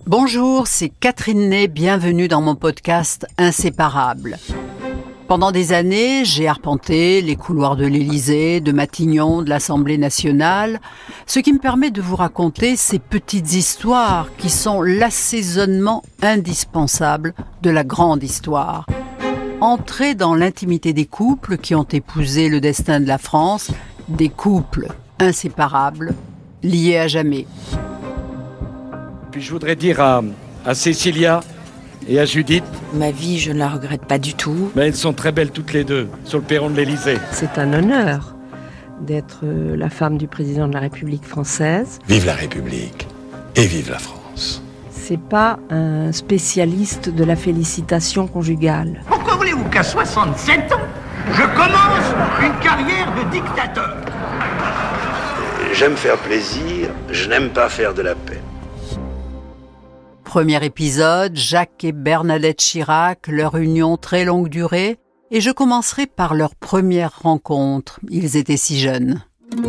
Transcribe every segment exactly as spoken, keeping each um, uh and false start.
Bonjour, c'est Catherine Ney, bienvenue dans mon podcast Inséparables. Pendant des années, j'ai arpenté les couloirs de l'Élysée, de Matignon, de l'Assemblée nationale, ce qui me permet de vous raconter ces petites histoires qui sont l'assaisonnement indispensable de la grande histoire. Entrer dans l'intimité des couples qui ont épousé le destin de la France, des couples inséparables, liés à jamais. Puis je voudrais dire à, à Cécilia et à Judith... Ma vie, je ne la regrette pas du tout. Mais elles sont très belles toutes les deux, sur le perron de l'Élysée. C'est un honneur d'être la femme du président de la République française. Vive la République et vive la France. C'est pas un spécialiste de la félicitation conjugale. Pourquoi voulez-vous qu'à soixante-sept ans, je commence une carrière de dictateur ? J'aime faire plaisir, je n'aime pas faire de la peine. Premier épisode, Jacques et Bernadette Chirac, leur union très longue durée, et je commencerai par leur première rencontre. Ils étaient si jeunes.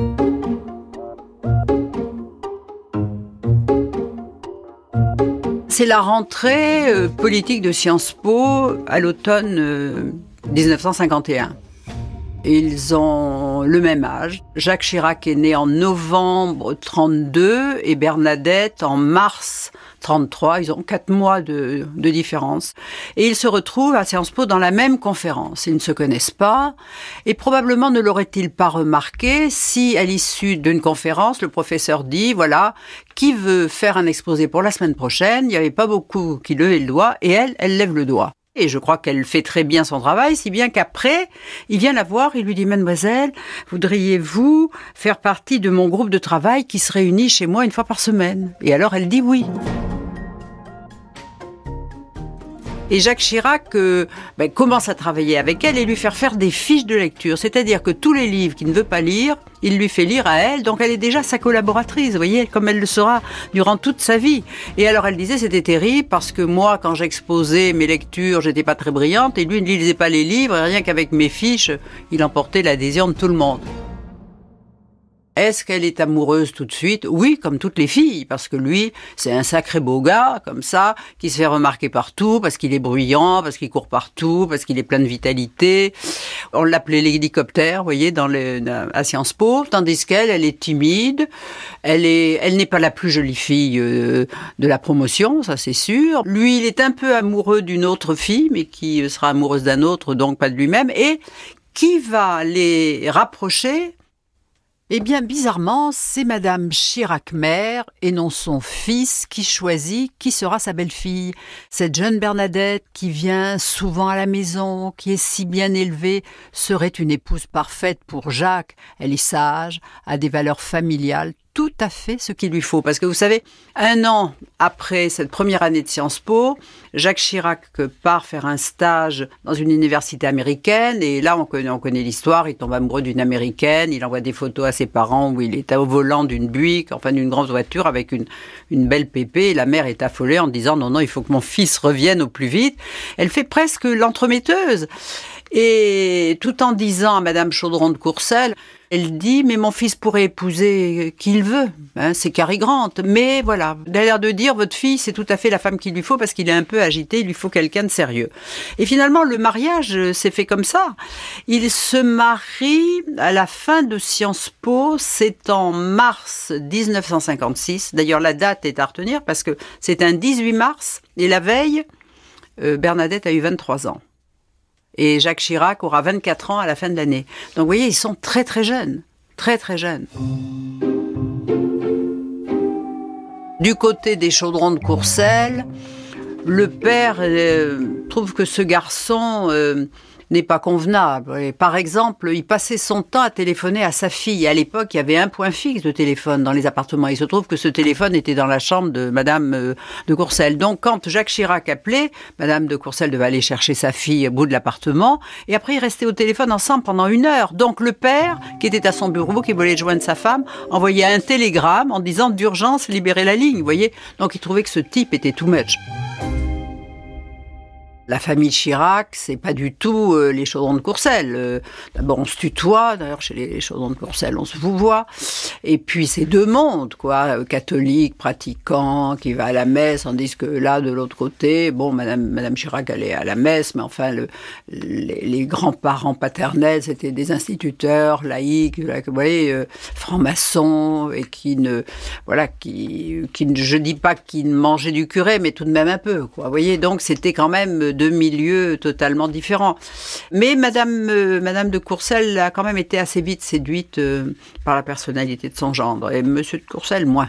C'est la rentrée euh, politique de Sciences Po à l'automne euh, dix-neuf cent cinquante et un. Ils ont le même âge. Jacques Chirac est né en novembre trente-deux et Bernadette en mars trente-trois. Ils ont quatre mois de, de différence. Et ils se retrouvent à Sciences Po dans la même conférence. Ils ne se connaissent pas et probablement ne l'auraient-ils pas remarqué si, à l'issue d'une conférence, le professeur dit, voilà, qui veut faire un exposé pour la semaine prochaine? Il n'y avait pas beaucoup qui levaient le doigt et elle, elle lève le doigt. Et je crois qu'elle fait très bien son travail, si bien qu'après, il vient la voir, il lui dit « Mademoiselle, voudriez-vous faire partie de mon groupe de travail qui se réunit chez moi une fois par semaine ?» Et alors elle dit oui. Et Jacques Chirac euh, ben, commence à travailler avec elle et lui faire faire des fiches de lecture. C'est-à-dire que tous les livres qu'il ne veut pas lire, il lui fait lire à elle. Donc elle est déjà sa collaboratrice, vous voyez, comme elle le sera durant toute sa vie. Et alors elle disait c'était terrible parce que moi, quand j'exposais mes lectures, j'étais pas très brillante et lui, il ne lisait pas les livres et rien qu'avec mes fiches, il emportait l'adhésion de tout le monde. Est-ce qu'elle est amoureuse tout de suite? Oui, comme toutes les filles, parce que lui, c'est un sacré beau gars, comme ça, qui se fait remarquer partout, parce qu'il est bruyant, parce qu'il court partout, parce qu'il est plein de vitalité. On l'appelait l'hélicoptère, vous voyez, dans le, à Sciences Po, tandis qu'elle, elle est timide, elle est, elle n'est pas la plus jolie fille euh, de la promotion, ça c'est sûr. Lui, il est un peu amoureux d'une autre fille, mais qui sera amoureuse d'un autre, donc pas de lui-même, et qui va les rapprocher? Eh bien, bizarrement, c'est Madame Chirac-Mère et non son fils qui choisit qui sera sa belle-fille. Cette jeune Bernadette qui vient souvent à la maison, qui est si bien élevée, serait une épouse parfaite pour Jacques. Elle est sage, a des valeurs familiales, tout à fait ce qu'il lui faut. Parce que vous savez, un an après cette première année de Sciences Po, Jacques Chirac part faire un stage dans une université américaine et là on connaît, on connaît l'histoire, il tombe amoureux d'une américaine, il envoie des photos à ses parents où il est au volant d'une Buick, enfin d'une grande voiture avec une, une belle pépée et la mère est affolée en disant non, non, il faut que mon fils revienne au plus vite. Elle fait presque l'entremetteuse et tout en disant à Madame Chaudron de Courcelles, elle dit, mais mon fils pourrait épouser qui il veut, hein, c'est Cary Grant. Mais voilà, elle a l'air de dire, votre fille, c'est tout à fait la femme qu'il lui faut parce qu'il est un peu agité, il lui faut quelqu'un de sérieux. Et finalement, le mariage s'est fait comme ça. Il se marie à la fin de Sciences Po, c'est en mars dix-neuf cent cinquante-six. D'ailleurs, la date est à retenir parce que c'est un dix-huit mars et la veille, euh, Bernadette a eu vingt-trois ans. Et Jacques Chirac aura vingt-quatre ans à la fin de l'année. Donc vous voyez, ils sont très très jeunes, très très jeunes. Du côté des Chaudrons de Courcelles, le père euh, trouve que ce garçon euh, n'est pas convenable. Et par exemple, il passait son temps à téléphoner à sa fille. À l'époque, il y avait un point fixe de téléphone dans les appartements. Il se trouve que ce téléphone était dans la chambre de Madame de Courcelles. Donc, quand Jacques Chirac appelait, Madame de Courcelles devait aller chercher sa fille au bout de l'appartement. Et après, ils restaient au téléphone ensemble pendant une heure. Donc, le père, qui était à son bureau, qui voulait joindre sa femme, envoyait un télégramme en disant d'urgence, libérez la ligne. Vous voyez ? Donc, il trouvait que ce type était too much. La famille Chirac, c'est pas du tout euh, les Chaudron de Courcelles. Euh, d'abord, on se tutoie. D'ailleurs, chez les Chaudron de Courcelles, on se vouvoie. Et puis, c'est deux mondes, quoi. Euh, catholique, pratiquant, qui va à la messe, tandis que là, de l'autre côté, bon, Madame, Madame Chirac allait à la messe, mais enfin, le, les, les grands-parents paternels, c'était des instituteurs laïcs, là, vous voyez, euh, francs-maçons, et qui ne, voilà, qui, qui, je dis pas qu'ils ne mangeaient du curé, mais tout de même un peu, quoi. Vous voyez, donc c'était quand même deux milieux totalement différents. Mais Madame, euh, Madame de Courcelles a quand même été assez vite séduite euh, par la personnalité de son gendre, et Monsieur de Courcelles moins.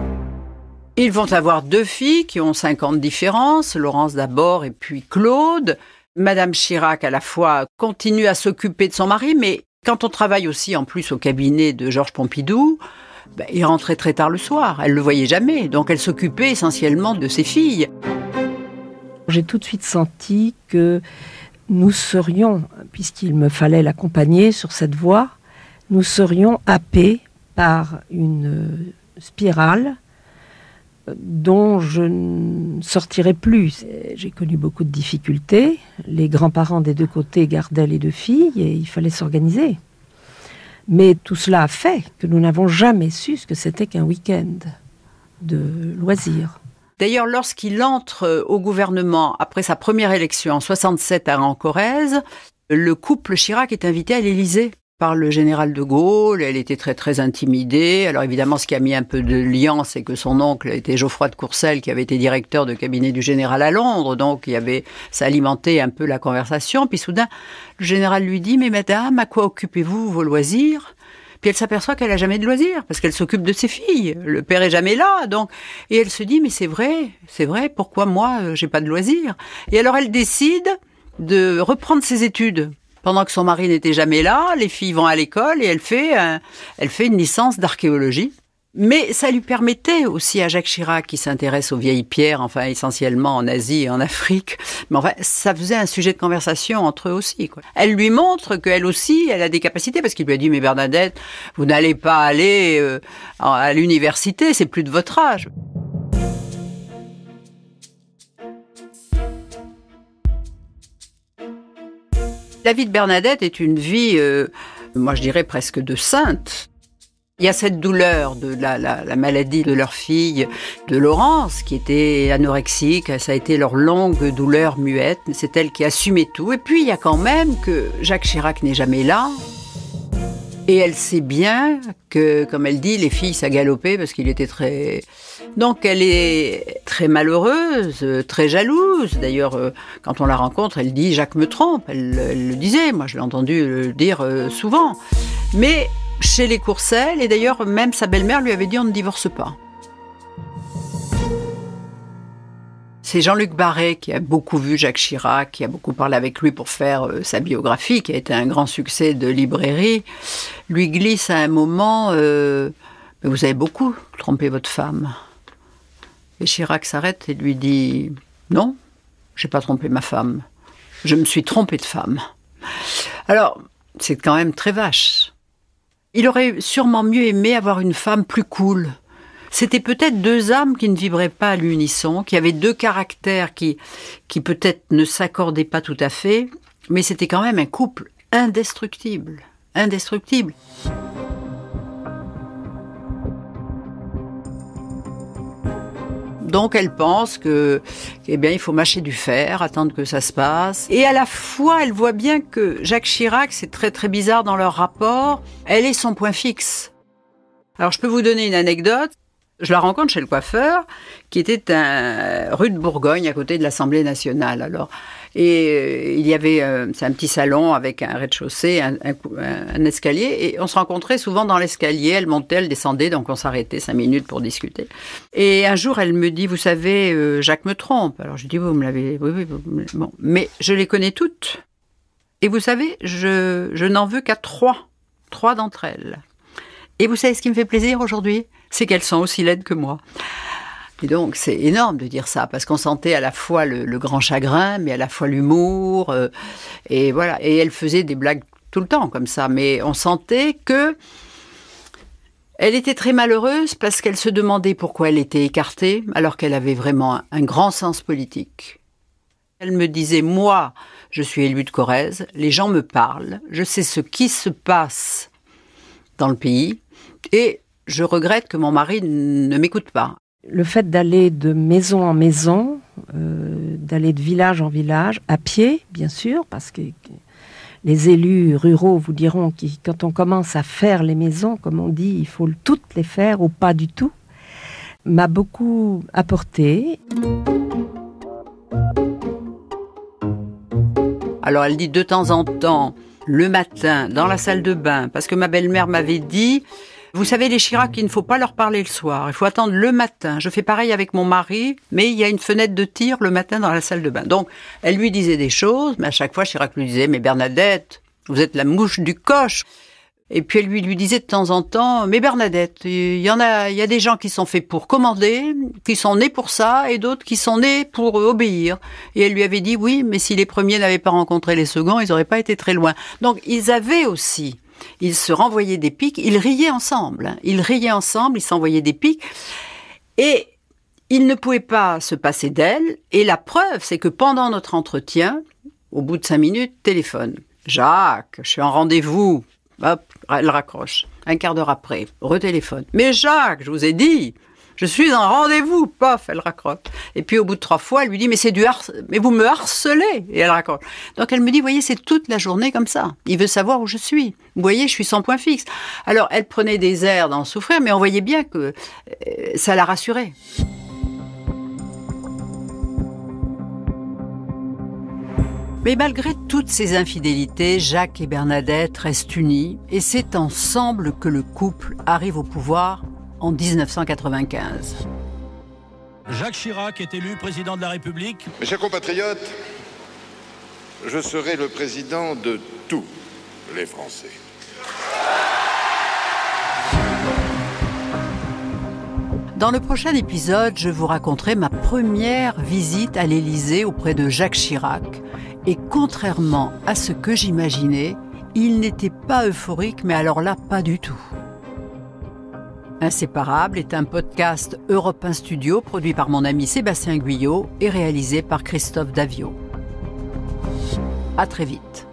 Ils vont avoir deux filles qui ont cinq ans de différence, Laurence d'abord et puis Claude. Madame Chirac, à la fois, continue à s'occuper de son mari, mais quand on travaille aussi en plus au cabinet de Georges Pompidou, ben, il rentrait très tard le soir, elle ne le voyait jamais, donc elle s'occupait essentiellement de ses filles. J'ai tout de suite senti que nous serions, puisqu'il me fallait l'accompagner sur cette voie, nous serions happés par une spirale dont je ne sortirais plus. J'ai connu beaucoup de difficultés. Les grands-parents des deux côtés gardaient les deux filles et il fallait s'organiser. Mais tout cela a fait que nous n'avons jamais su ce que c'était qu'un week-end de loisirs. D'ailleurs, lorsqu'il entre au gouvernement après sa première élection en soixante-sept à Ancorrèze, le couple Chirac est invité à l'Élysée par le général de Gaulle. Elle était très très intimidée. Alors évidemment, ce qui a mis un peu de lien, c'est que son oncle était Geoffroy de Courcelles, qui avait été directeur de cabinet du général à Londres. Donc il y avait, ça alimentait un peu la conversation. Puis soudain, le général lui dit « Mais madame, à quoi occupez-vous vos loisirs ?» Puis elle s'aperçoit qu'elle n'a jamais de loisirs, parce qu'elle s'occupe de ses filles. Le père est jamais là, donc. Et elle se dit, mais c'est vrai, c'est vrai, pourquoi moi, euh, j'ai pas de loisirs? Et alors elle décide de reprendre ses études. Pendant que son mari n'était jamais là, les filles vont à l'école et elle fait, un, elle fait une licence d'archéologie. Mais ça lui permettait aussi à Jacques Chirac, qui s'intéresse aux vieilles pierres, enfin essentiellement en Asie et en Afrique, mais enfin ça faisait un sujet de conversation entre eux aussi, quoi. Elle lui montre qu'elle aussi, elle a des capacités, parce qu'il lui a dit « Mais Bernadette, vous n'allez pas aller euh, à l'université, c'est plus de votre âge ». La vie de Bernadette est une vie, euh, moi je dirais presque de sainte. Il y a cette douleur de la, la, la maladie de leur fille, de Laurence, qui était anorexique. Ça a été leur longue douleur muette. C'est elle qui assumait tout. Et puis, il y a quand même que Jacques Chirac n'est jamais là. Et elle sait bien que, comme elle dit, les filles, ça galopait parce qu'il était très... Donc, elle est très malheureuse, très jalouse. D'ailleurs, quand on la rencontre, elle dit « Jacques me trompe ». Elle, elle le disait. Moi, je l'ai entendu le dire souvent. Mais... chez les Courcelles, et d'ailleurs, même sa belle-mère lui avait dit « on ne divorce pas ». C'est Jean-Luc Barré qui a beaucoup vu Jacques Chirac, qui a beaucoup parlé avec lui pour faire euh, sa biographie, qui a été un grand succès de librairie, lui glisse à un moment euh, « mais vous avez beaucoup trompé votre femme ». Et Chirac s'arrête et lui dit « non, je n'ai pas trompé ma femme, je me suis trompé de femme ». Alors, c'est quand même très vache. Il aurait sûrement mieux aimé avoir une femme plus cool. C'était peut-être deux âmes qui ne vibraient pas à l'unisson, qui avaient deux caractères qui, qui peut-être ne s'accordaient pas tout à fait, mais c'était quand même un couple indestructible, indestructible. Donc elle pense que, eh bien, il faut mâcher du fer, attendre que ça se passe. Et à la fois, elle voit bien que Jacques Chirac, c'est très très bizarre dans leur rapport, elle est son point fixe. Alors je peux vous donner une anecdote. Je la rencontre chez le coiffeur, qui était un rue de Bourgogne, à côté de l'Assemblée nationale. Alors, et euh, il y avait, euh, c'est un petit salon avec un rez-de-chaussée, un, un, un escalier, et on se rencontrait souvent dans l'escalier. Elle montait, elle descendait, donc on s'arrêtait cinq minutes pour discuter. Et un jour, elle me dit, vous savez, euh, Jacques me trompe. Alors je dis, vous me l'avez, oui, oui, vous me... bon, mais je les connais toutes. Et vous savez, je, je n'en veux qu'à trois, trois d'entre elles. Et vous savez ce qui me fait plaisir aujourd'hui ? C'est qu'elles sont aussi laides que moi. Et donc, c'est énorme de dire ça, parce qu'on sentait à la fois le, le grand chagrin, mais à la fois l'humour, euh, et voilà. Et elle faisait des blagues tout le temps, comme ça, mais on sentait que elle était très malheureuse, parce qu'elle se demandait pourquoi elle était écartée, alors qu'elle avait vraiment un, un grand sens politique. Elle me disait, moi, je suis élue de Corrèze, les gens me parlent, je sais ce qui se passe dans le pays et je regrette que mon mari ne m'écoute pas. Le fait d'aller de maison en maison, euh, d'aller de village en village, à pied, bien sûr, parce que les élus ruraux vous diront que quand on commence à faire les maisons, comme on dit, il faut toutes les faire ou pas du tout, m'a beaucoup apporté. Alors elle dit de temps en temps, le matin, dans la salle de bain, parce que ma belle-mère m'avait dit, vous savez les Chirac, il ne faut pas leur parler le soir, il faut attendre le matin. Je fais pareil avec mon mari, mais il y a une fenêtre de tir le matin dans la salle de bain. Donc elle lui disait des choses, mais à chaque fois Chirac lui disait, mais Bernadette, vous êtes la mouche du coche. Et puis elle lui, lui disait de temps en temps, mais Bernadette, il y en a, il y a des gens qui sont faits pour commander, qui sont nés pour ça, et d'autres qui sont nés pour obéir. Et elle lui avait dit, oui, mais si les premiers n'avaient pas rencontré les seconds, ils n'auraient pas été très loin. Donc ils avaient aussi, ils se renvoyaient des piques, ils riaient ensemble, ils riaient ensemble, ils s'envoyaient des piques, et ils ne pouvaient pas se passer d'elle. Et la preuve, c'est que pendant notre entretien, au bout de cinq minutes, téléphone. Jacques, je suis en rendez-vous. Hop, elle raccroche. Un quart d'heure après, retéléphone. Mais Jacques, je vous ai dit, je suis en rendez-vous. Pof, elle raccroche. Et puis au bout de trois fois, elle lui dit, mais c'est du har- mais vous me harcelez. Et elle raccroche. Donc elle me dit, vous voyez, c'est toute la journée comme ça. Il veut savoir où je suis. Vous voyez, je suis sans point fixe. Alors elle prenait des airs d'en souffrir, mais on voyait bien que euh, ça la rassurait. Mais malgré toutes ces infidélités, Jacques et Bernadette restent unis et c'est ensemble que le couple arrive au pouvoir en dix-neuf cent quatre-vingt-quinze. Jacques Chirac est élu président de la République. Mes chers compatriotes, je serai le président de tous les Français. Dans le prochain épisode, je vous raconterai ma première visite à l'Élysée auprès de Jacques Chirac. Et contrairement à ce que j'imaginais, il n'était pas euphorique, mais alors là, pas du tout. Inséparable est un podcast Europe un Studio produit par mon ami Sébastien Guyot et réalisé par Christophe Davio. À très vite.